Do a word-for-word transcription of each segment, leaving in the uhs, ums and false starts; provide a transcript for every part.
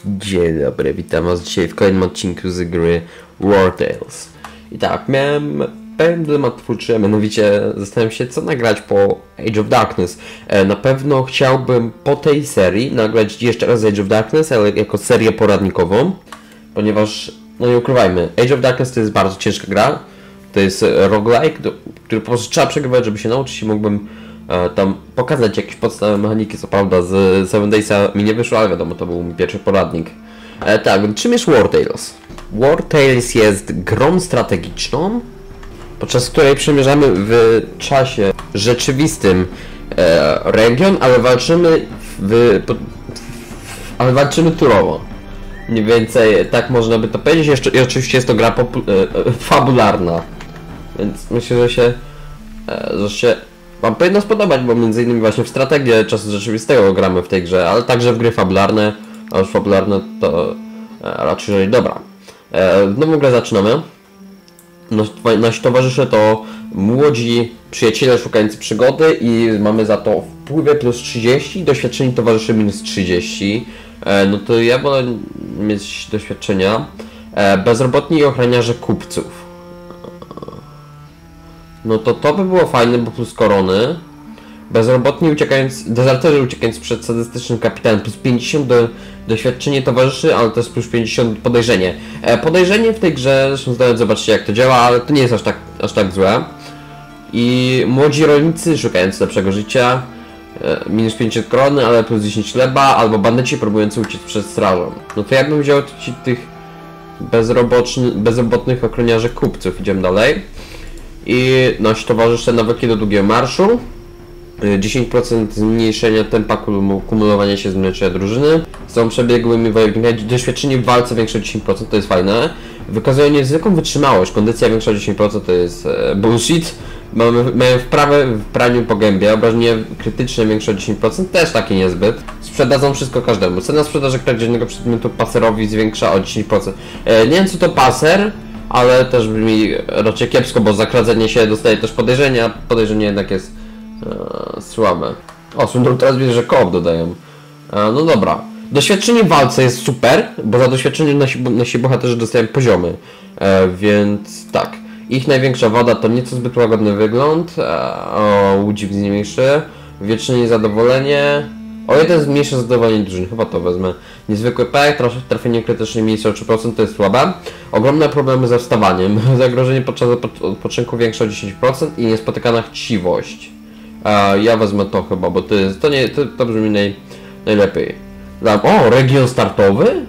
Dzień dobry, witam was dzisiaj w kolejnym odcinku z gry War Tales. I tak, miałem pewien dylemat twórczy, a mianowicie zastanawiam się, co nagrać po Age of Darkness. E, na pewno chciałbym po tej serii nagrać jeszcze raz Age of Darkness, ale jako serię poradnikową, ponieważ, no nie ukrywajmy, Age of Darkness to jest bardzo ciężka gra. To jest roguelike, który po prostu trzeba przegrywać, żeby się nauczyć i mógłbym e, tam pokazać jakieś podstawowe mechaniki. Co prawda z Seven Daysa mi nie wyszło, ale wiadomo, to był mój pierwszy poradnik. E, tak, czym jest War Tales? War Tales jest grą strategiczną, podczas której przemierzamy w czasie rzeczywistym e, region, ale walczymy w, w, ale walczymy turowo. Mniej więcej tak można by to powiedzieć. Jeszcze, i oczywiście jest to gra e, e, fabularna. Więc myślę, że się, e, że się wam powinno spodobać, bo między innymi właśnie w strategię czasu rzeczywistego gramy w tej grze, ale także w gry fabularne, a już fabularne to e, raczej dobra. E, nową grę zaczynamy. Nos, nasi towarzysze to młodzi przyjaciele szukający przygody i mamy za to wpływy plus trzydzieści, doświadczeni towarzysze minus trzydzieści. E, no to ja wolę mieć doświadczenia. E, bezrobotni i ochroniarze kupców. No to to by było fajne, bo plus korony. Bezrobotni uciekając, dezerterzy uciekając przed sadystycznym kapitanem, plus pięćdziesiąt do, doświadczenie towarzyszy, ale to jest plus pięćdziesiąt podejrzenie. E, podejrzenie w tej grze, zresztą zdając, zobaczcie jak to działa, ale to nie jest aż tak, aż tak złe. I młodzi rolnicy szukający lepszego życia, e, minus pięćdziesiąt korony, ale plus dziesięć chleba, albo bandyci próbujący uciec przed strażą. No to ja bym wziął ci, tych bezrobotnych ochroniarzy kupców. Idziemy dalej. I nasi towarzysze nawyki do długiego marszu, dziesięć procent zmniejszenia tempa kumulowania się zmniejszenia drużyny, są przebiegłymi wojownikami, doświadczenie w walce większe o dziesięć procent, to jest fajne, wykazują niezwykłą wytrzymałość, kondycja większa o dziesięć procent to jest e, bullshit, mamy, mają wprawę w praniu po gębie, obrażenie krytyczne większe o dziesięć procent, też takie niezbyt, sprzedadzą wszystko każdemu, cena sprzedaży kradzionego przedmiotu paserowi zwiększa o dziesięć procent, e, nie wiem co to paser, ale też brzmi raczej kiepsko, bo za kradzenie się dostaje też podejrzenia, podejrzenie jednak jest e, słabe. O, Sundru teraz widzę, że koop dodają. E, no dobra. Doświadczenie w walce jest super, bo za doświadczenie nasi, nasi bohaterzy dostają poziomy. E, więc tak. Ich największa wada to nieco zbyt łagodny wygląd. E, o, łudzik zmniejszy. Wieczne niezadowolenie. O jeden zmniejsza zadowolenie drużyny, chyba to wezmę. Niezwykły pech, trafienie krytyczne minus trzy procent to jest słabe. Ogromne problemy ze wstawaniem. Zagrożenie podczas odpoczynku większe o dziesięć procent i niespotykana chciwość. A ja wezmę to chyba, bo to jest, to nie, to, to brzmi naj, najlepiej. O, region startowy?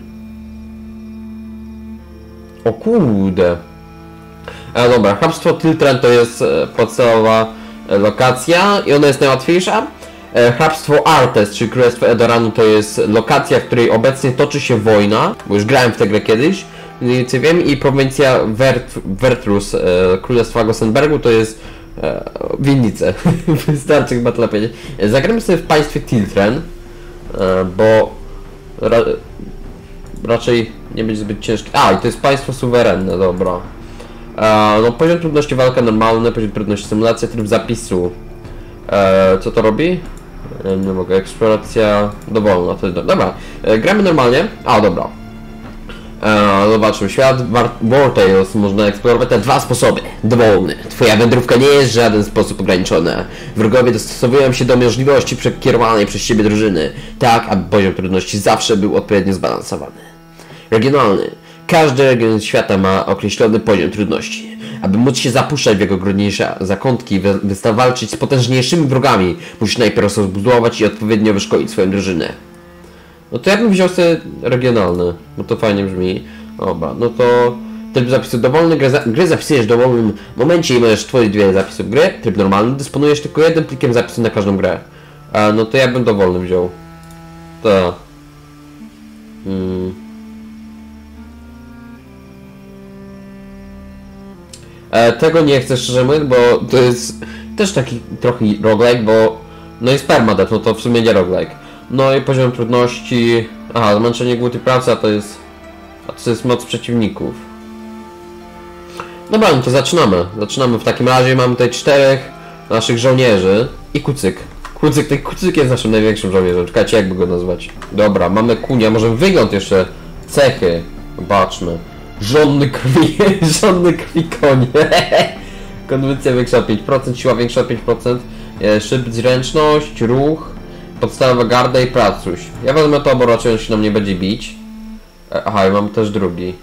O kurde. E, dobra, hrabstwo Tiltren to jest podstawowa lokacja i ona jest najłatwiejsza. Hrabstwo Artes, czyli Królestwo Edoranu, to jest lokacja, w której obecnie toczy się wojna, bo już grałem w tę grę kiedyś, mniej więcej wiem, i prowincja Vert, Vertrus, e, Królestwa Gossenbergu, to jest e, winnice. Wystarczy chyba tyle powiedzieć. Zagramy sobie w państwie Tiltren, e, bo ra, raczej nie będzie zbyt ciężki. A, i to jest państwo suwerenne, dobra. E, no, poziom trudności walka normalny, poziom trudności symulacja, tryb zapisu. E, co to robi? Nie mogę, eksploracja dowolna, to jest do... Dobra, e, gramy normalnie. A, dobra. E, zobaczmy, świat War, War Tales można eksplorować na dwa sposoby. Dowolny. Twoja wędrówka nie jest w żaden sposób ograniczona. Wrogowie dostosowują się do możliwości przekierowanej przez siebie drużyny, tak aby poziom trudności zawsze był odpowiednio zbalansowany. Regionalny. Każdy region świata ma określony poziom trudności. Aby móc się zapuszczać w jego grudniejsze zakątki i wysta walczyć z potężniejszymi wrogami, musisz najpierw zbudować i odpowiednio wyszkolić swoją drużynę. No to ja bym wziął sobie regionalny, bo to fajnie brzmi. Dobra, no to tryb zapisu dowolny, grę, za grę zapisujesz w dowolnym momencie i możesz tworzyć dwie zapisy gry. Tryb normalny, dysponujesz tylko jednym plikiem zapisu na każdą grę. A, no to ja bym dowolny wziął. To. Hmm. E, tego nie chcę szczerze mówiąc, bo to jest też taki trochę roguelike, bo no jest permadeath, no to w sumie nie roguelike. No i poziom trudności... Aha, zmęczenie, głód i praca to jest... A to jest moc przeciwników. Dobra, no to zaczynamy. Zaczynamy w takim razie, mamy tutaj czterech naszych żołnierzy i kucyk. Kucyk, ten kucyk jest naszym największym żołnierzem. Czekajcie, jakby go nazwać. Dobra, mamy kunia, może wygląd jeszcze. Cechy. Zobaczmy. Żonny krwi, żonny krwi konie. Kondycja większa o pięć procent, siła większa o pięć procent. Szyb, zręczność, ruch, podstawowa garda i pracuś. Ja wezmę to, bo raczej on się nam nie będzie bić. Aha, i mam też drugi.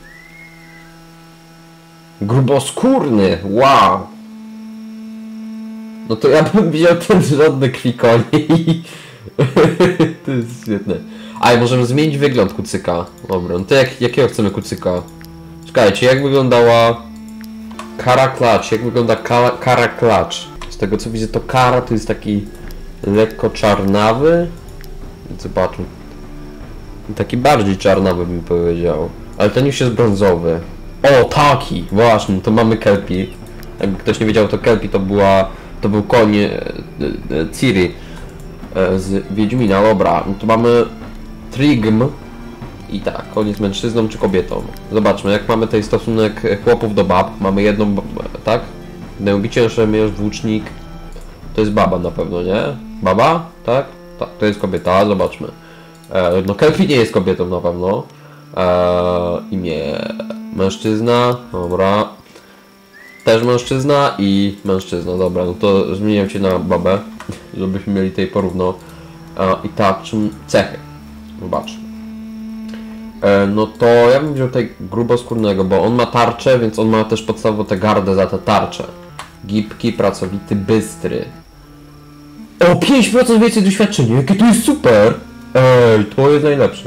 Gruboskórny, wow. No to ja bym wziął ten żadny krwi koni. To jest świetne. A, i możemy zmienić wygląd kucyka. Dobra, no to jak, jakiego chcemy kucyka? Czekajcie, jak wyglądała Kara Klacz? Jak wygląda Kara, Kara Klacz? Z tego co widzę, to Kara to jest taki lekko czarnawy. Zobaczmy. Taki bardziej czarnawy bym powiedział. Ale ten już jest brązowy. O, taki! Właśnie, to mamy Kelpie. Jakby ktoś nie wiedział, to Kelpie to była... To był koń e, e, Ciri e, z Wiedźmina. Dobra, no to mamy Trigm. I tak, on jest mężczyzną czy kobietą. Zobaczmy, jak mamy tutaj stosunek chłopów do bab. Mamy jedną, tak? Najubicielszy szermierz, włócznik. To jest baba na pewno, nie? Baba? Tak? Tak, to jest kobieta, zobaczmy. E, no Kelpie nie jest kobietą na pewno. E, imię mężczyzna, dobra. Też mężczyzna i mężczyzna, dobra, no to zmieniam się na babę, żebyśmy mieli tutaj porówno. E, I tak, czym cechy. Zobaczmy. E, no to ja bym wziął tutaj gruboskórnego, bo on ma tarczę, więc on ma też podstawową tę gardę za tę tarczę. Gibki, pracowity, bystry. O, pięć procent więcej doświadczenia, jakie to jest super! Ej, to jest najlepsze.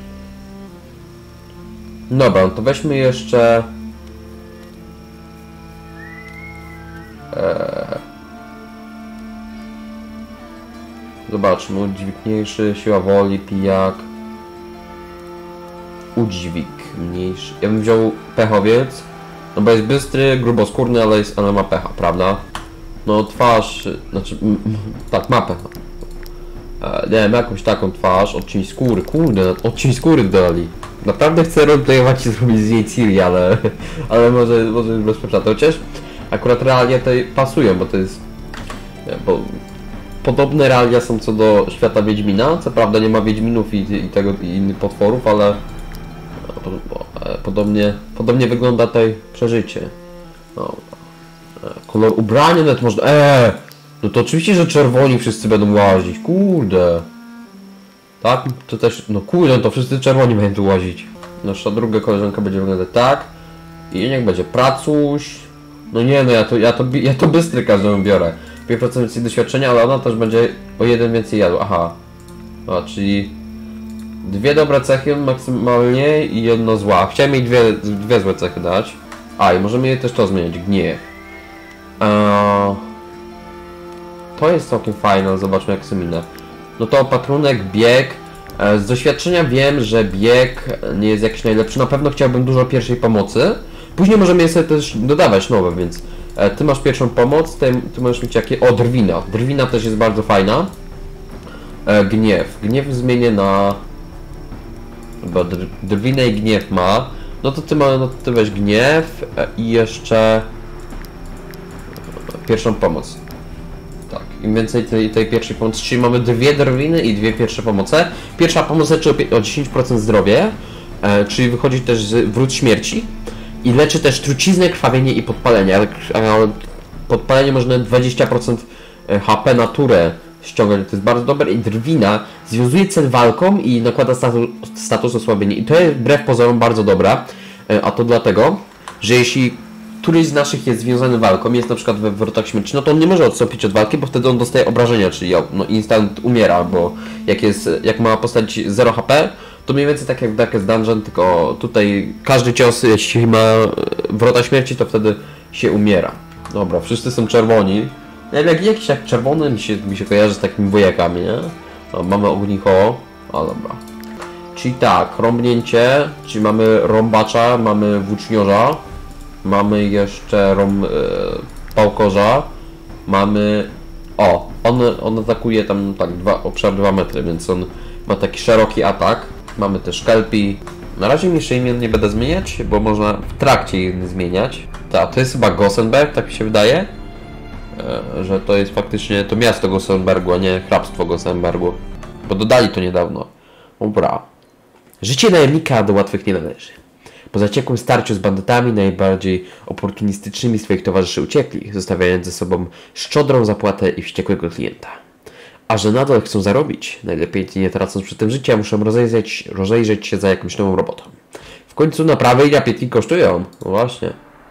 Dobra, no to weźmy jeszcze... Eee... Zobaczmy, udźwigniejszy, siła woli, pijak. Udźwig, mniejszy. Ja bym wziął pechowiec, no bo jest bystry, gruboskórny, ale, jest, ale ma pecha, prawda? No twarz, znaczy, m, m, tak, ma pecha. E, nie wiem, jakąś taką twarz, odcień skóry, kurde, odcień skóry dali. Naprawdę chcę roleplayować i zrobić z niej Ciri, ale, ale może, może już bez przesady. Chociaż akurat realia tutaj pasują, bo to jest, nie, bo podobne realia są co do świata Wiedźmina. Co prawda nie ma Wiedźminów i, i tego i innych potworów, ale podobnie, podobnie wygląda tutaj przeżycie. No, kolor ubrania nawet można. Eee! No to oczywiście, że czerwoni wszyscy będą łazić. Kurde. Tak? To też. No kurde, to wszyscy czerwoni będą tu łazić. Nasza druga koleżanka będzie wyglądać tak. I niech będzie pracuś. No nie, no ja to, ja to, ja to bystry każdemu biorę. pięć procent więcej doświadczenia, ale ona też będzie o jeden więcej jadła. Aha. A, czyli dwie dobre cechy maksymalnie i jedna zła. Chciałem jej dwie, dwie złe cechy dać. A, i możemy jej też to zmienić. Gniew. Eee, to jest całkiem fajne. Zobaczmy jak sobie minę. No to opatrunek, bieg. Eee, z doświadczenia wiem, że bieg nie jest jakiś najlepszy. Na pewno chciałbym dużo pierwszej pomocy. Później możemy je sobie też dodawać nowe, więc e, ty masz pierwszą pomoc, ty, ty możesz mieć jakie... O, drwina. Drwina też jest bardzo fajna. E, gniew. Gniew zmienię na... Chyba dr drwinę i gniew ma. No to ty, ma, no to ty weź gniew e, i jeszcze... Pierwszą pomoc. Tak, im więcej tej, tej pierwszej pomocy, czyli mamy dwie drwiny i dwie pierwsze pomoce. Pierwsza pomoc leczy o dziesięć procent zdrowie, e, czyli wychodzi też z wrót śmierci. I leczy też truciznę, krwawienie i podpalenie, ale podpalenie można dwadzieścia procent H P na turę ściągać, to jest bardzo dobre. I drwina związuje cel walką i nakłada status, status osłabienia. I to jest wbrew pozorom bardzo dobra, a to dlatego, że jeśli któryś z naszych jest związany walką, jest na przykład we wrotach śmierci, no to on nie może odstąpić od walki, bo wtedy on dostaje obrażenia, czyli no, instant umiera, bo jak, jest, jak ma postać zero H P, to mniej więcej tak jak w Darkest Dungeon, tylko tutaj każdy cios, jeśli ma wrota śmierci, to wtedy się umiera. Dobra, wszyscy są czerwoni. Jak jakiś jak czerwony mi się, mi się kojarzy z takimi wojakami, nie? No, mamy ognicho. A dobra. Czyli tak, rąbnięcie, czyli mamy rąbacza, mamy włóczniorza, mamy jeszcze rąb, e, pałkorza, mamy... O, on, on atakuje tam tak dwa, obszar dwa metry, więc on ma taki szeroki atak. Mamy też Kelpie. Na razie jeszcze imion nie będę zmieniać, bo można w trakcie je zmieniać. Tak, to jest chyba Gossenberg, tak mi się wydaje. e, że to jest faktycznie to miasto Gosenbergu, a nie hrabstwo Gosenbergu. Bo dodali to niedawno. Dobra. Życie najemnika do łatwych nie należy. Po zaciekłym starciu z bandytami najbardziej oportunistycznymi swoich towarzyszy uciekli, zostawiając ze sobą szczodrą zapłatę i wściekłego klienta. A że nadal chcą zarobić, najlepiej nie tracąc przy tym życia, muszą rozejrzeć, rozejrzeć się za jakąś nową robotą. W końcu naprawy i napiętki kosztują. No właśnie.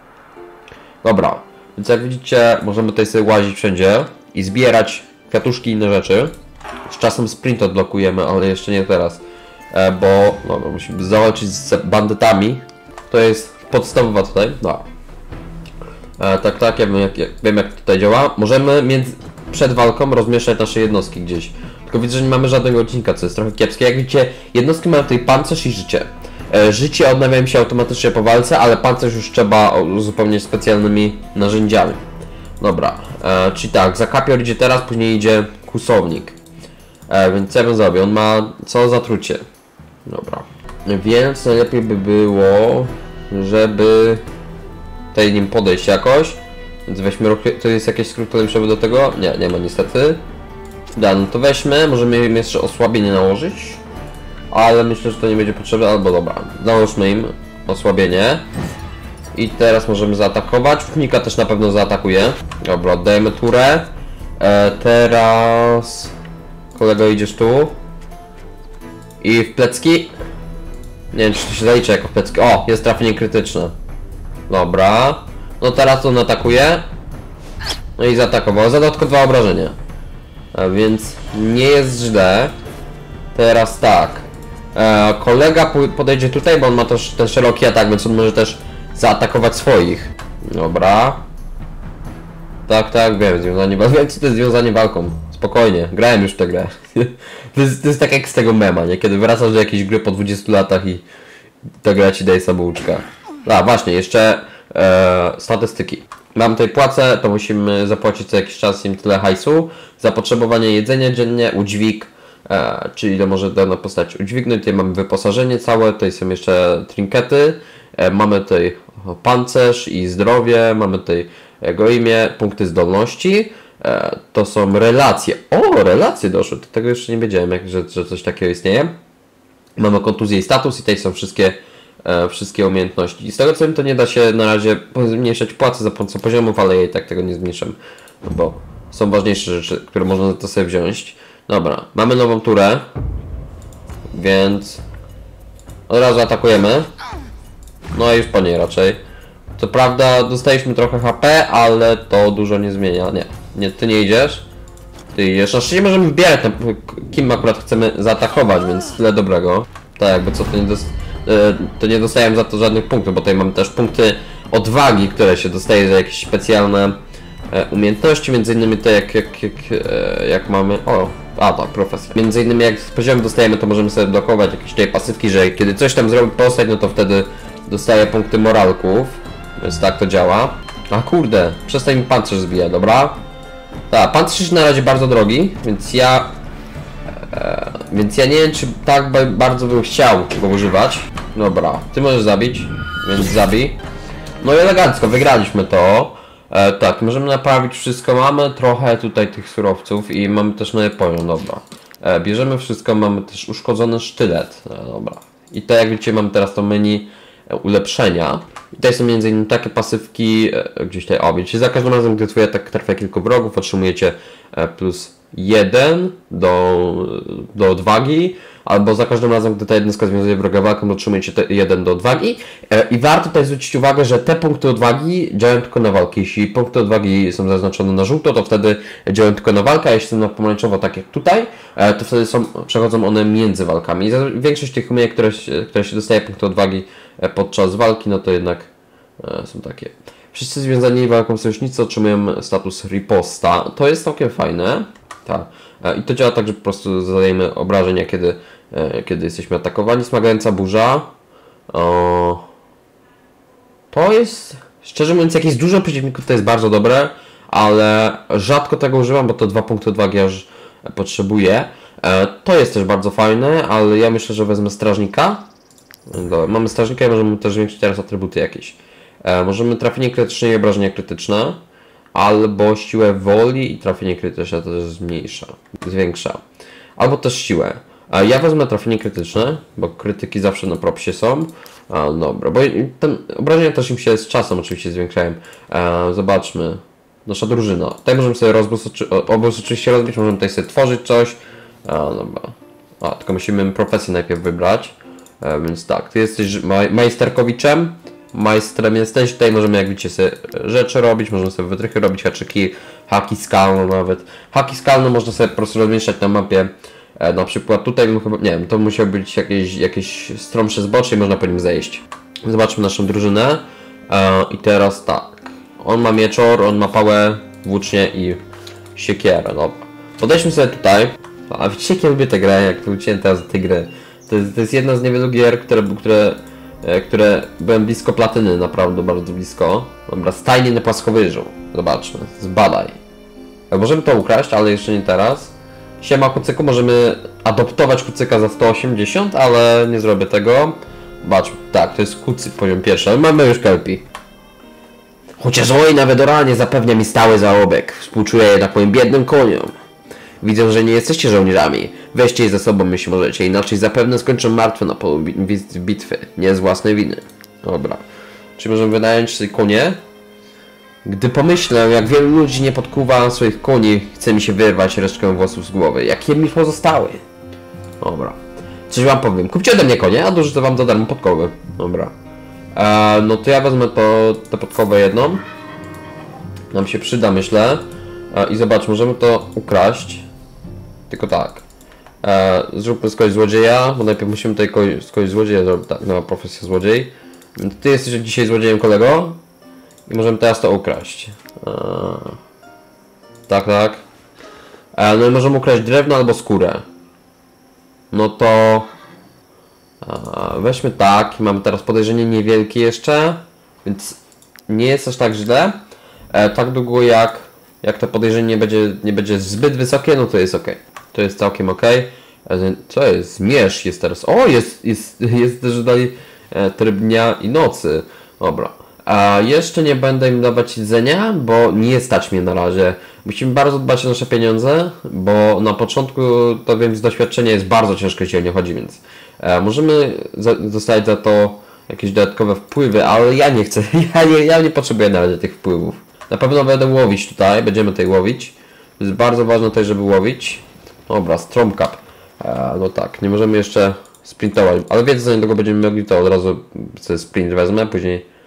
Dobra, więc jak widzicie, możemy tutaj sobie łazić wszędzie i zbierać kwiatuszki i inne rzeczy. Z czasem sprint odblokujemy, ale jeszcze nie teraz. E, bo no, no, musimy zawalczyć z bandytami. To jest podstawowa tutaj. No. E, tak, tak, ja wiem jak, jak, wiem jak tutaj działa. Możemy między, przed walką rozmieszać nasze jednostki gdzieś. Tylko widzę, że nie mamy żadnego odcinka, co jest trochę kiepskie. Jak widzicie, jednostki mają tutaj pancerz i życie. E, życie odnawia im się automatycznie po walce, ale pancerz już trzeba uzupełnić specjalnymi narzędziami. Dobra, e, czyli tak, za kapior idzie teraz, później idzie kłusownik. E, więc co ja bym zrobił? On ma co? Zatrucie. Dobra. Więc najlepiej by było, żeby tutaj nim podejść jakoś. Więc weźmy ruchy. To jest jakieś skróty lepsze do tego? Nie, nie ma niestety. Da, no to weźmy. Możemy im jeszcze osłabienie nałożyć. Ale myślę, że to nie będzie potrzebne. Albo dobra. Nałóżmy im osłabienie. I teraz możemy zaatakować. Wnika też na pewno zaatakuje. Dobra, oddajemy turę. E, teraz... Kolego, idziesz tu. I w plecki. Nie wiem, czy to się zaliczy jako plecki. O, jest trafienie krytyczne. Dobra. No teraz on atakuje. No i zaatakował. Zadał tylko dwa obrażenia. A więc nie jest źle. Teraz tak. E, kolega podejdzie tutaj, bo on ma też ten szeroki atak, więc on może też zaatakować swoich. Dobra. Tak, tak, wiem. Związanie walką. Wiem, co to jest związanie walką. Spokojnie, grałem już w tę grę. To jest, to jest tak jak z tego mema, nie? Kiedy wracasz do jakiejś gry po dwudziestu latach i ta gra ci daje samouczka. A właśnie, jeszcze e, statystyki. Mam tutaj płacę, to musimy zapłacić co jakiś czas im tyle hajsu. Zapotrzebowanie jedzenia dziennie, udźwig, e, czyli to może dana postać udźwignąć. Tutaj mamy wyposażenie całe, tutaj są jeszcze trinkety. E, mamy tutaj pancerz i zdrowie, mamy tutaj jego imię, punkty zdolności. E, to są relacje. O, relacje doszły. Do tego jeszcze nie wiedziałem, jak, że, że coś takiego istnieje. Mamy kontuzję i status i tutaj są wszystkie, e, wszystkie umiejętności. I z tego co wiem, to nie da się na razie zmniejszać płacy za pomocą poziomów, ale ja i tak tego nie zmniejszam. No bo są ważniejsze rzeczy, które można to sobie wziąć. Dobra, mamy nową turę. Więc od razu atakujemy. No i już po niej raczej. Co prawda dostaliśmy trochę H P, ale to dużo nie zmienia. Nie, nie ty nie idziesz. Ty idziesz. Na szczęście możemy wybierać, kim akurat chcemy zaatakować, więc tyle dobrego. Tak, jakby co, to nie, dos to nie dostajemy za to żadnych punktów, bo tutaj mamy też punkty odwagi, które się dostaje za jakieś specjalne e, umiejętności, między innymi te jak, jak, jak, e, jak mamy... O, a tak, profesja. Między innymi jak z poziomu dostajemy, to możemy sobie blokować jakieś tutaj pasywki, że kiedy coś tam zrobi postać, no to wtedy dostaje punkty moralków. Więc tak to działa. A kurde, przestań mi pancerz zbija, dobra? Tak, pancerz jest na razie bardzo drogi, więc ja... E, więc ja nie wiem, czy tak bardzo bym chciał go używać. Dobra, ty możesz zabić, więc zabij. No i elegancko, wygraliśmy to. E, tak, możemy naprawić wszystko. Mamy trochę tutaj tych surowców i mamy też nowy poziom, dobra. E, bierzemy wszystko, mamy też uszkodzony sztylet. E, dobra. I to jak widzicie, mamy teraz to menu ulepszenia. I tutaj są między innymi takie pasywki, e, gdzieś tutaj, o, wiecie, za każdym razem, gdy twój atak trafia kilku wrogów, otrzymujecie e, plus jeden do, do odwagi, albo za każdym razem, gdy ta jednostka związuje wroga walką, otrzymujecie jeden do odwagi. E, I warto tutaj zwrócić uwagę, że te punkty odwagi działają tylko na walkę. Jeśli punkty odwagi są zaznaczone na żółto, to wtedy działają tylko na walkę, a jeśli są na pomarańczowo, tak jak tutaj, e, to wtedy są, przechodzą one między walkami. I za, większość tych umiejętności, które, się, które się dostaje punkty odwagi e, podczas walki, no to jednak e, są takie. Wszyscy związani walką sojusznicy otrzymują status riposta. To jest całkiem fajne. Tak. I to działa tak, że po prostu zadajemy obrażenia, kiedy, kiedy jesteśmy atakowani. Smagająca burza. O, to jest, szczerze mówiąc, jak jest dużo przeciwników, to jest bardzo dobre, ale rzadko tego używam, bo to dwa punkty odwagi aż potrzebuję. To jest też bardzo fajne, ale ja myślę, że wezmę strażnika. Dobra, mamy strażnika i możemy też zwiększyć teraz atrybuty jakieś. Możemy trafienie krytyczne i obrażenia krytyczne. albo siłę woli i trafienie krytyczne to też zmniejsza, zwiększa. Albo też siłę. A ja wezmę trafienie krytyczne, bo krytyki zawsze na propsie są. A, dobra, bo ten, obrażenia też im się z czasem oczywiście zwiększają. A, zobaczmy. Nasza drużyna. Tutaj możemy sobie rozbóz, obóz oczywiście rozbić, możemy tutaj sobie tworzyć coś. A, dobra. A, tylko musimy profesję najpierw wybrać. A, więc tak, ty jesteś maj, majsterkowiczem. Majstrem jesteś, tutaj możemy jak widzicie sobie rzeczy robić, możemy sobie wytrychy robić, haczyki, haki skalne nawet. Haki skalne można sobie po prostu rozmieszczać na mapie. E, na przykład tutaj bym chyba, nie wiem, to musiał być jakieś, jakieś stromsze zbocze i można po nim zejść. Zobaczmy naszą drużynę. E, I teraz tak. On ma mieczor, on ma pałę, włócznie i siekierę, dobra. Podejdźmy sobie tutaj. A widzicie, jak ja lubię tę grę, jak wróciłem teraz do tej gry. To jest, to jest jedna z niewielu gier, które, które które byłem blisko platyny, naprawdę bardzo blisko. Dobra, stajnie na płaskowyżu. Zobaczmy, zbadaj. Możemy to ukraść, ale jeszcze nie teraz. Siema kucyku, możemy adoptować kucyka za sto osiemdziesiąt, ale nie zrobię tego. Zobaczmy, tak, to jest kucyk poziom pierwszy, ale mamy już kelpi. Chociaż wojna w Edoranie zapewnia mi stały zarobek, współczuję jednak moim biednym koniom. Widzę, że nie jesteście żołnierzami. Weźcie je ze sobą, jeśli możecie, inaczej zapewne skończą martwe na polu bitwy, nie z własnej winy. Dobra. Czy możemy wynająć sobie konie? Gdy pomyślę, jak wielu ludzi nie podkuwa swoich koni, chce mi się wyrwać resztkę włosów z głowy. Jakie mi pozostały? Dobra. Coś wam powiem. Kupcie ode mnie konie, a dorzucę wam za darmo podkowy. Dobra. Eee, no to ja wezmę to, tę podkowę jedną. Nam się przyda, myślę. Eee, I zobacz, możemy to ukraść. Tylko tak. Eee, zróbmy z kogoś złodzieja, bo najpierw musimy tutaj kogoś, z kogoś złodzieja zrobić. Tak, nowa profesja złodziej. Ty jesteś dzisiaj złodziejem, kolego. I możemy teraz to ukraść. Eee, tak, tak. Eee, no i możemy ukraść drewno albo skórę. No to... Eee, weźmy tak. Mamy teraz podejrzenie niewielkie jeszcze. Więc nie jest aż tak źle. Eee, tak długo jak, jak to podejrzenie nie będzie, nie będzie zbyt wysokie, no to jest ok. To jest całkiem ok. Eee, co jest? Zmierzch jest teraz. O, jest, jest, jest też dalej e, tryb dnia i nocy. Dobra. A jeszcze nie będę im dawać jedzenia, bo nie stać mnie na razie. Musimy bardzo dbać o nasze pieniądze, bo na początku, to wiem z doświadczenia, jest bardzo ciężko, jeśli o nie chodzi, więc e, możemy za, dostać za to jakieś dodatkowe wpływy, ale ja nie chcę, ja nie, ja nie potrzebuję na razie tych wpływów. Na pewno będę łowić tutaj, będziemy tutaj łowić. To jest bardzo ważne tutaj, żeby łowić. Dobra, Stromcap. E, no tak, nie możemy jeszcze sprintować, ale więc za niedługo będziemy mogli, to od razu sobie sprint wezmę, później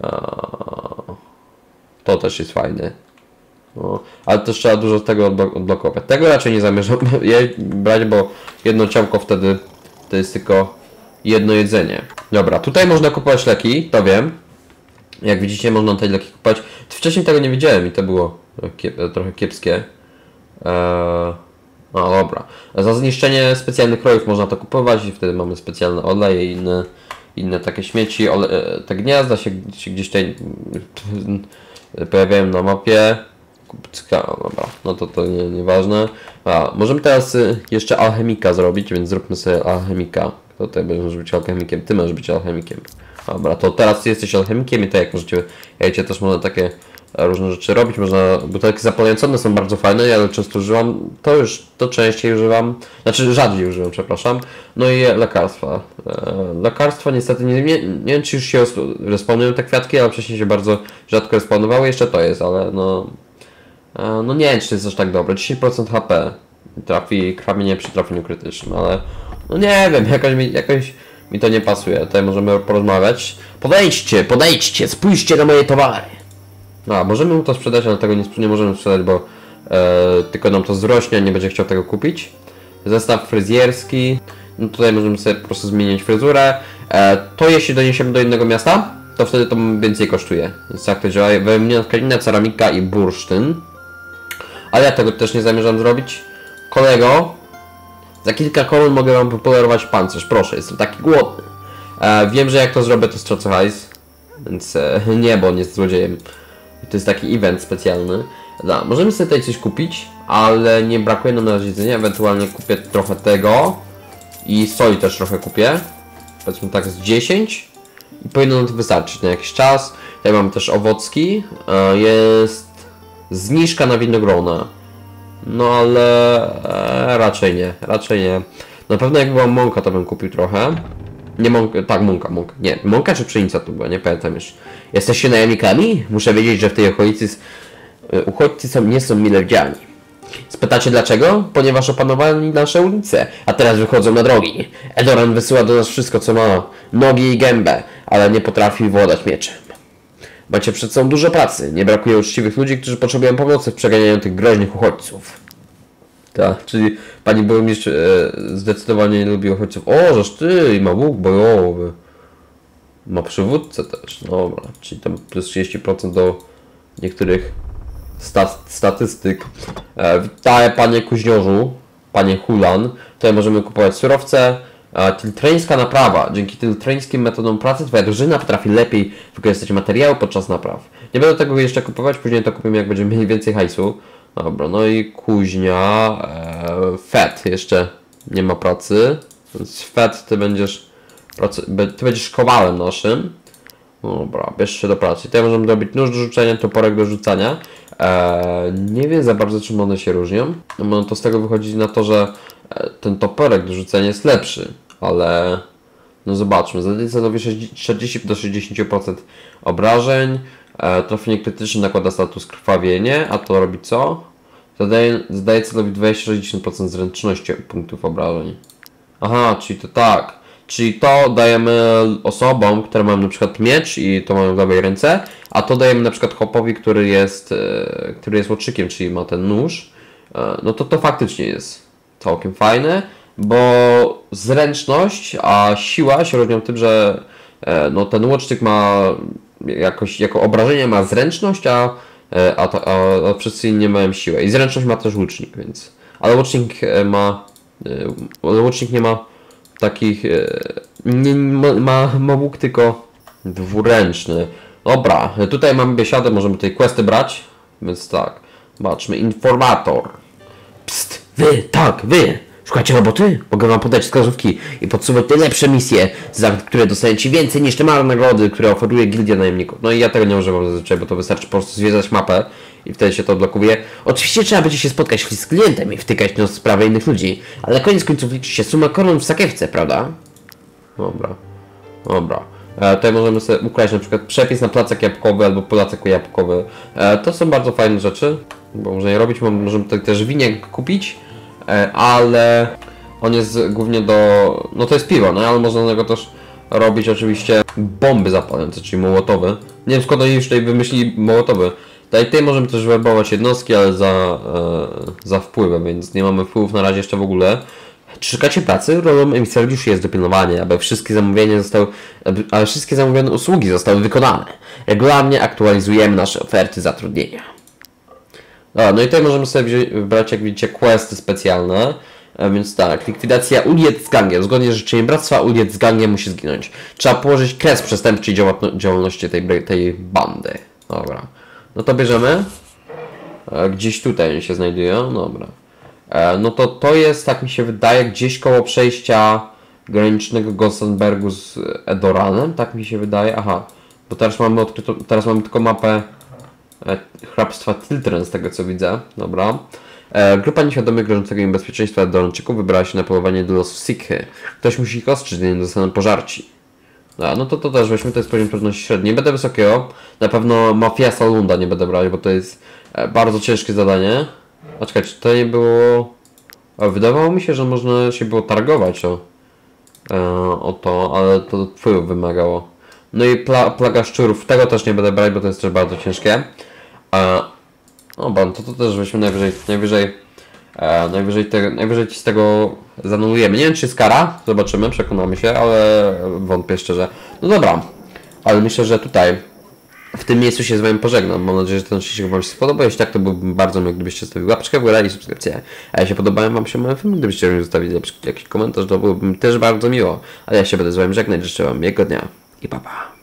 to też jest fajne. No, ale też trzeba dużo z tego odblokować. Tego raczej nie zamierzam je brać, bo jedno ciałko wtedy to jest tylko jedno jedzenie. Dobra, tutaj można kupować leki, to wiem. Jak widzicie, można tutaj leki kupować. Wcześniej tego nie widziałem i to było kiep trochę kiepskie. Eee, no dobra. Za zniszczenie specjalnych krojów można to kupować i wtedy mamy specjalne oleje i inne inne takie śmieci, ole, te gniazda się, się gdzieś tutaj pojawiają na mapie. Kupcyka, dobra, no to to nie, nieważne. A, możemy teraz jeszcze alchemika zrobić, więc zróbmy sobie alchemika. Kto tutaj będzie być alchemikiem? Ty możesz być alchemikiem. Dobra, to teraz ty jesteś alchemikiem i tak jak możecie, jajcie też można takie różne rzeczy robić, można, butelki zapalające są bardzo fajne, ale często używam, to już, to częściej używam, znaczy rzadziej używam, przepraszam. No i lekarstwa. E, lekarstwa niestety, nie, nie, nie wiem czy już się respawnują te kwiatki, ale wcześniej się bardzo rzadko respawnowały, jeszcze to jest, ale no, e, no nie wiem czy to jest aż tak dobre, dziesięć procent H P trafi krwawienie przy trafieniu krytycznym, ale no nie wiem, jakoś mi, jakoś mi to nie pasuje, tutaj możemy porozmawiać. Podejdźcie, podejdźcie, spójrzcie na moje towary. No, możemy mu to sprzedać, ale tego nie, nie możemy sprzedać, bo e, tylko nam to zrośnie, nie będzie chciał tego kupić. Zestaw fryzjerski. No tutaj możemy sobie po prostu zmienić fryzurę. E, to jeśli doniesiemy do innego miasta, to wtedy to więcej kosztuje. Więc tak to działa. Wymieniona tkanina, ceramika i bursztyn. Ale ja tego też nie zamierzam zrobić. Kolego, za kilka koron mogę wam wypolerować pancerz. Proszę, jestem taki głodny. E, wiem, że jak to zrobię, to stracę hajs. Więc e, nie, bo on jest złodziejem. To jest taki event specjalny. Da, możemy sobie tutaj coś kupić, ale nie brakuje nam na razie jedzenia. Ewentualnie kupię trochę tego. I soli też trochę kupię. Powiedzmy tak z dziesięć. I powinno nam to wystarczyć na jakiś czas. Tutaj mamy też owocki. Jest Zniżka na winogrona. No ale e, raczej nie, raczej nie. Na pewno jak była mąka, to bym kupił trochę. Nie mąka, tak, mąka, mąka. Nie, mąka czy pszenica to była, nie pamiętam już. Jesteście najemnikami? Muszę wiedzieć, że w tej okolicy uchodźcy są, nie są mile widziani. Spytacie dlaczego? Ponieważ opanowali nasze ulice, a teraz wychodzą na drogi. Edoran wysyła do nas wszystko, co ma nogi i gębę, ale nie potrafi władać mieczem. Macie przed sobą dużo pracy. Nie brakuje uczciwych ludzi, którzy potrzebują pomocy w przeganianiu tych groźnych uchodźców. Tak, czyli pani burmistrz e, zdecydowanie nie lubi uchodźców. O, żeż ty, i ma łuk bojowy. Ma przywódcę też. Dobra, czyli tam plus trzydzieści procent do niektórych stat statystyk. E, Witaję panie kuźniorzu, panie Hulan. Tutaj możemy kupować surowce. E, Tiltrańska naprawa. Dzięki tiltrańskim metodom pracy twoja drużyna potrafi lepiej wykorzystać materiały podczas napraw. Nie będę tego jeszcze kupować, później to kupimy jak będziemy mieli więcej hajsu. Dobra, no i kuźnia. E, Fed jeszcze nie ma pracy. Więc Fed ty będziesz pracy, ty będziesz kowalem naszym. Dobra, bierz się do pracy. Tutaj możemy zrobić nóż do rzucenia, toporek do rzucania. Eee, nie wiem za bardzo czym one się różnią. No to z tego wychodzi na to, że ten toporek do rzucenia jest lepszy. Ale no zobaczmy. Zadaje celowi czterdzieści do sześćdziesięciu procent obrażeń. Eee, trafienie krytyczne nakłada status krwawienie. A to robi co? Zadaje, zadaje celowi dwadzieścia do sześćdziesięciu procent zręczności punktów obrażeń. Aha, czyli to tak. Czyli to dajemy osobom, które mają na przykład miecz i to mają w lewej ręce, a to dajemy na przykład chłopowi, który jest, e, który jest łotrzykiem, czyli ma ten nóż. E, no to to faktycznie jest całkiem fajne, bo zręczność, a siła się różnią tym, że e, no ten łotrzyk ma jakoś, jako obrażenie ma zręczność, a, a, a, a wszyscy inni mają siłę. I zręczność ma też łucznik, więc... Ale łucznik ma... Ale łucznik nie ma takich... Nie, ma, ma łuk tylko dwuręczny. Dobra, tutaj mamy biesiadę, możemy tutaj questy brać. Więc tak, zobaczmy, informator. Psst, wy, tak, wy! Szukacie roboty? Mogę wam podać wskazówki i podsuwać najlepsze misje, za które dostaniecie więcej niż te małe nagrody, które oferuje Gildia Najemników. No i ja tego nie używam zazwyczaj, bo to wystarczy po prostu zwiedzać mapę i wtedy się to odblokuje. Oczywiście trzeba będzie się spotkać z klientem i wtykać nos w sprawę innych ludzi, ale koniec końców liczy się suma koron w sakiewce, prawda? Dobra, dobra. E, tutaj możemy sobie ukraść na przykład przepis na placek jabłkowy albo placek jabłkowy. E, to są bardzo fajne rzeczy, bo można je robić. Możemy tutaj też winiek kupić, e, ale on jest głównie do... No to jest piwo, no ale można do niego też robić oczywiście bomby zapalające, czyli mołotowy. Nie wiem skąd oni już tutaj wymyślili mołotowy. Tutaj, tutaj możemy też werbować jednostki, ale za, e, za wpływem, więc nie mamy wpływów na razie jeszcze w ogóle. Czy szukacie pracy? Rolą emisariuszy jest dopilnowanie, aby wszystkie zamówienia zostały, aby, aby wszystkie zamówione usługi zostały wykonane. Regularnie aktualizujemy nasze oferty zatrudnienia. Dobra, no i tutaj możemy sobie wybrać, jak widzicie, questy specjalne. A więc tak, likwidacja ulic z gangiem. Zgodnie z życzeniem bractwa, ulic z gangiem musi zginąć. Trzeba położyć kres przestępczej działalności tej, tej bandy. Dobra. No to bierzemy. Gdzieś tutaj się znajdują. Dobra. No to to jest, tak mi się wydaje, gdzieś koło przejścia granicznego Gosenbergu z Edoranem. Tak mi się wydaje. Aha. Bo teraz mamy odkryto, teraz mamy tylko mapę hrabstwa Tiltren, z tego co widzę. Dobra. E, grupa nieświadomych grożącego im bezpieczeństwa Edoranczyków wybrała się na polowanie do losów Sikhy. Ktoś musi ich ostrzec, nie zostaną pożarci. A, no to to też weźmy, to jest poziom trudności średni. Nie będę wysokiego. Na pewno Mafia Salunda nie będę brać, bo to jest e, bardzo ciężkie zadanie. A czekaj, czy to nie było... A, wydawało mi się, że można się było targować o, e, o to, ale to wpływu wymagało. No i pla plaga szczurów, tego też nie będę brać, bo to jest też bardzo ciężkie. E, No bo to, to też weźmy najwyżej, najwyżej, e, najwyżej, te, najwyżej z tego zanulujemy. Nie wiem czy jest kara, zobaczymy, przekonamy się, ale wątpię szczerze. No dobra, ale myślę, że tutaj w tym miejscu się z wami pożegnam. Mam nadzieję, że ten odcinek wam się spodobał. Jeśli tak, to byłbym bardzo miły, gdybyście zostawili łapeczkę w górę i subskrypcję. A jeśli podobają wam się moje filmy, gdybyście mi zostawili jakiś komentarz, to byłoby mi też bardzo miło. A ja się będę z wami żegnać, życzę wam miłego dnia i pa pa.